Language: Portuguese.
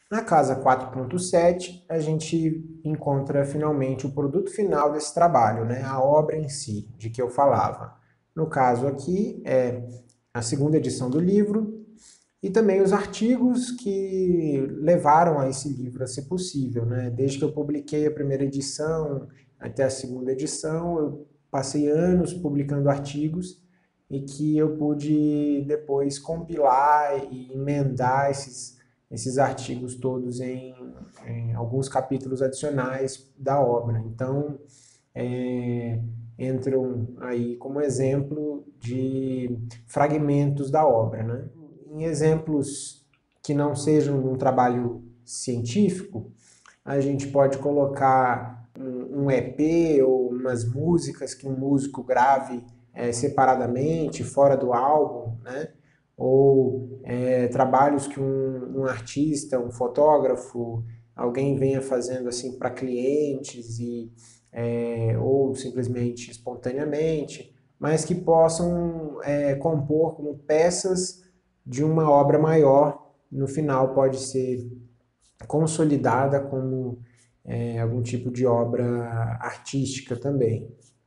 Na casa 4.7, a gente encontra finalmente o produto final desse trabalho, né? A obra em si, de que eu falava. No caso aqui, é a segunda edição do livro e também os artigos que levaram a esse livro a ser possível, né? Desde que eu publiquei a primeira edição até a segunda edição, eu passei anos publicando artigos e que eu pude depois compilar e emendar esses artigos todos em alguns capítulos adicionais da obra. Então, é, entram aí como exemplo de fragmentos da obra, né? Em exemplos que não sejam um trabalho científico, a gente pode colocar um EP ou umas músicas que um músico grave separadamente, fora do álbum, né? Ou trabalhos que um artista, um fotógrafo, alguém venha fazendo assim para clientes ou simplesmente espontaneamente, mas que possam compor como peças de uma obra maior. No final pode ser consolidada como algum tipo de obra artística também.